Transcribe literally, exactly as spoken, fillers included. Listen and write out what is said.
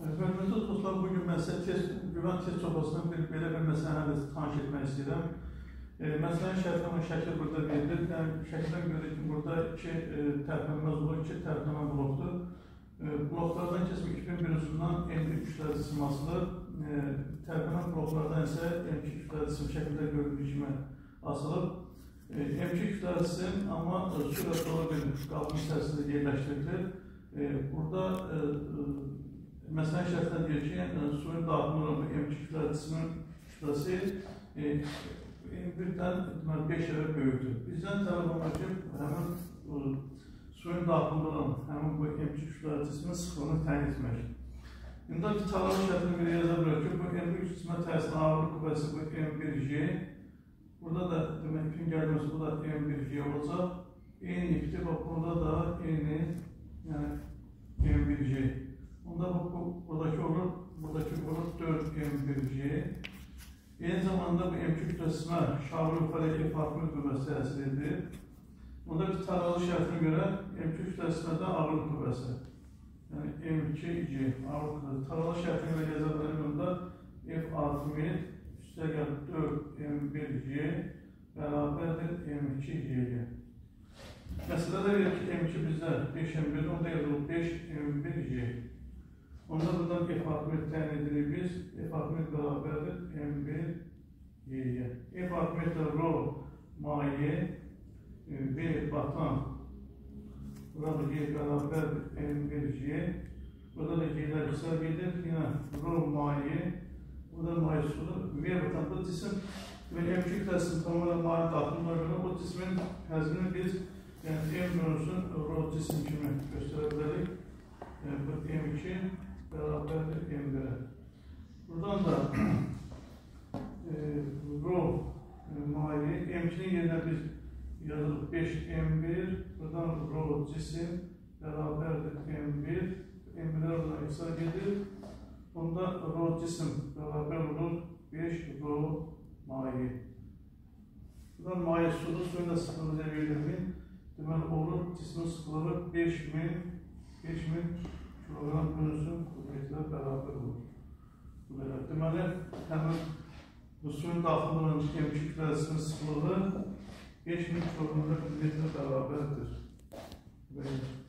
Hörmətli dostlar, bugün mən sizə test, güvən test sopasının bir, belə bir məsələni tanış etmək istəyirəm. E, məsələnin şərtləmə şəkli burada verilir. Yəni, şəkildən görək ki, burada iki e, tərpənməz blok, iki tərpənmə blokdur. E, bloklardan keçmək iki bin birinci-sindən M bir kütləsi cisim asılır. E, tərpənmə bloklardan isə M iki kütləsi cisim şəkildə görüldüyü kimi asılır. E, M iki kütləsi cisim amma sürət dolu bir qabın içərisində yerləşdirilir. E, burada e, Məsələn, şərtlər deyir ki, yəni, suyun daxilində olan M iki kütləsinin kütləsi M birdən beş dəfə böyükdür. Bizdən tələb olmaq ki, həmin suyun daxilində olan həmin bu M iki kütləsinin sıxlığını təyin etmək. İndi bir tələb şərtini bir yaza bilər ki, bu M bir kütləsinə təsirin ağırlıq kütləsi bu M bir J. Burada da demək ki, gəlməsi bu da M bir J olacaq. Eyni ipdir və burada da eyni, yəni M bir J. Onda bu, buradakı olur, buradakı olur dörd M bir J. Eyni zamanda bu M iki kütləsinə şarlı yuxarıdakı farklı qüvvəsi təsir edir. Onda bir taralı şərtinə görə M iki kütləsinə də ağırlıq qüvvəsi. Yəni M iki J ağırlıq qüvvəsi. Taralı şərtinə görə yazıldığında F altmış üstəgəl dörd M bir J bərabərdir M iki J-yə. Məsələdə verir ki, M iki bizdə beş M bir, onda yazılıb beş M bir J. Onda buradan F altmış təyin edirik biz. F altmış bərabərdir M bir J-yə. F altmış da rho maye B batan. Burada G bərabərdir M bir J. Burada da G'lər qısa gedir. Yine rho maye. Burada maye sudur. V batan bu cisim ve M iki kütləsinin tamamen maye daxilində görə o cismin həzmini biz yəni M bölünsün rho cisim kimi göstərə bilərik. Yəni bu M iki bərabərdir M birə. Buradan da e, rho maye M ikinin yerinə biz yazılıb beş M bir. Buradan rho cisim bərabərdir M bir. M birə buradan qısa gedir. Bunda rho cisim bərabər olur beş rho maye. Buradan maye sudur. Suyun da sıxlığı verilmiş. Deməli olur cismin sıxlığı beş min kilogram bölünsün kuvvetlə bərabər olur. Deməli, həmin bu suyun daxilində olan M iki kütləsinin sıxlığı beş min kilogram kuvvetlə bərabərdir.